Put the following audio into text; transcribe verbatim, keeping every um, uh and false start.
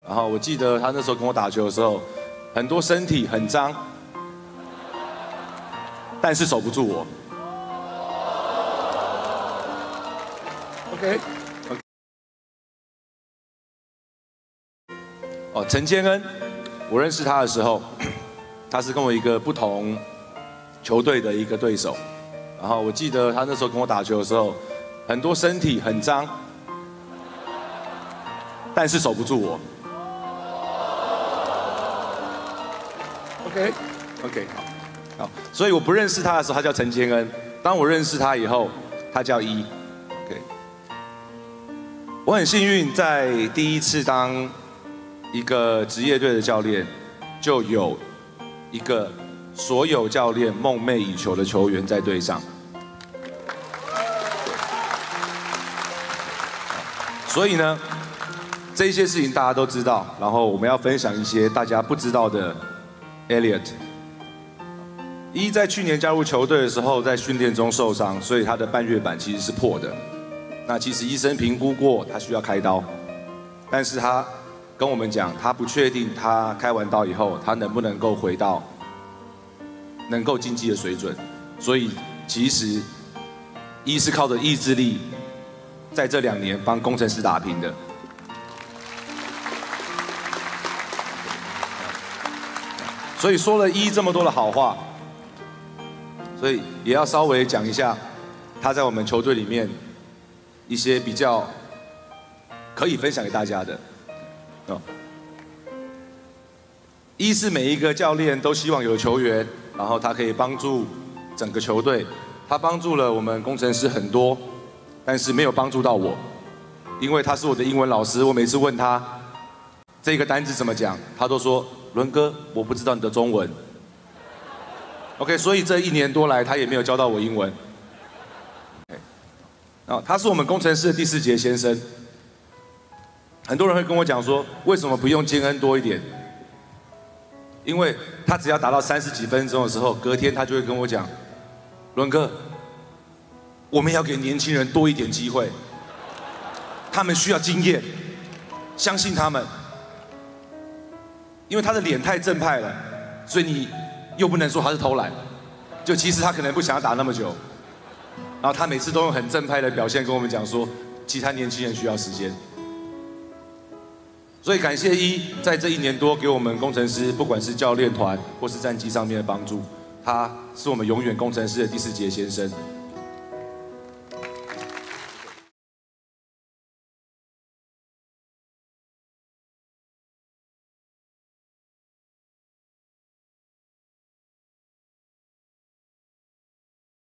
然后我记得他那时候跟我打球的时候，很多身体很脏，但是守不住我。OK， 哦，陈坚恩，我认识他的时候，他是跟我一个不同球队的一个对手。然后我记得他那时候跟我打球的时候，很多身体很脏，但是守不住我。OK，OK，、okay, okay, 好，好，所以我不认识他的时候，他叫陈坚恩；当我认识他以后，他叫一。OK， 我很幸运，在第一次当一个职业队的教练，就有一个所有教练梦寐以求的球员在队上。所以呢，这些事情大家都知道，然后我们要分享一些大家不知道的。Elliot， 一在去年加入球队的时候，在训练中受伤，所以他的半月板其实是破的。那其实医生评估过，他需要开刀，但是他跟我们讲，他不确定他开完刀以后，他能不能够回到能够竞技的水准。所以其实一是靠着意志力，在这两年帮工程师打拼的。所以说了一这么多的好话，所以也要稍微讲一下他在我们球队里面一些比较可以分享给大家的。哦，一是每一个教练都希望有球员，然后他可以帮助整个球队。他帮助了我们工程师很多，但是没有帮助到我，因为他是我的英文老师。我每次问他这个单字怎么讲，他都说。伦哥，我不知道你的中文。OK， 所以这一年多来，他也没有教到我英文。啊，他是我们工程师的第四节先生。很多人会跟我讲说，为什么不用坚恩多一点？因为他只要打到三十几分钟的时候，隔天他就会跟我讲，伦哥，我们要给年轻人多一点机会，他们需要经验，相信他们。因为他的脸太正派了，所以你又不能说他是偷懒，就其实他可能不想要打那么久。然后他每次都用很正派的表现跟我们讲说，其他年轻人需要时间。所以感谢一在这一年多给我们工程师，不管是教练团或是战绩上面的帮助，他是我们永远工程师的第四节先生。